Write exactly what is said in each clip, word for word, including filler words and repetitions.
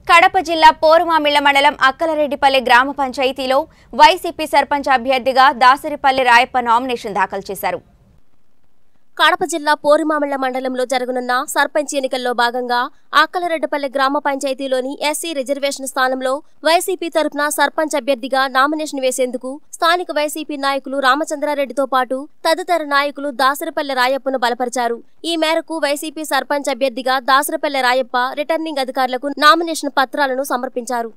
కడప జిల్లా పోరుమామిళ్ల మండలం అక్కలరెడ్డిపల్లి గ్రామ పంచాయతీలో వైసీపీ సర్పంచ్ అభ్యర్థిగా దాసరిపల్లి రాయప్ప నామినేషన్ దాఖలు చేశారు. కడప జిల్లా పోరుమామిళ్ల మండలంలో జరగనున్న సర్పంచ్ ఎన్నికల్లో భాగంగా అక్కలరెడ్డిపల్లి గ్రామ పంచాయతీలోని ఎస్సీ రిజర్వేషన్ స్థానంలో వైసీపీ తరఫున సర్పంచ్ అభ్యర్థిగా నామినేషన్ వేసేందుకు స్థానిక వైసీపీ నాయకులు రామచంద్రారెడ్డితో పాటు తదితర నాయకులు దాసరిపల్లి రాయప్పను బలపరిచారు. ఈ మేరకు వైసీపీ సర్పంచ్ అభ్యర్థిగా దాసరిపల్లి రాయప్ప రిటర్నింగ్ అధికారులకు నామినేషన్ పత్రాలను సమర్పించారు.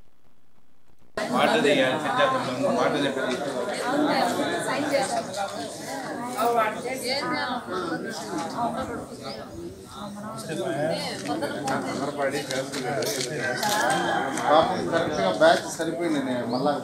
బ్యాచ్ సరిపోయింది మళ్ళా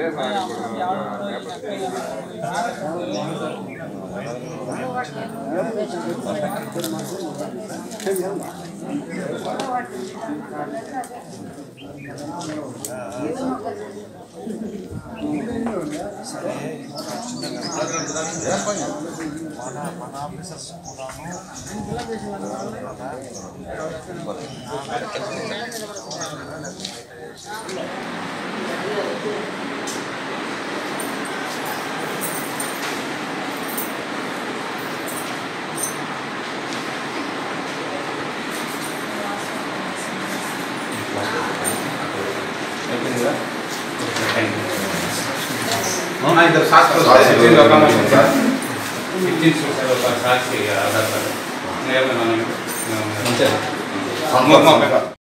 इधर सात साक्षी आधार कार्ड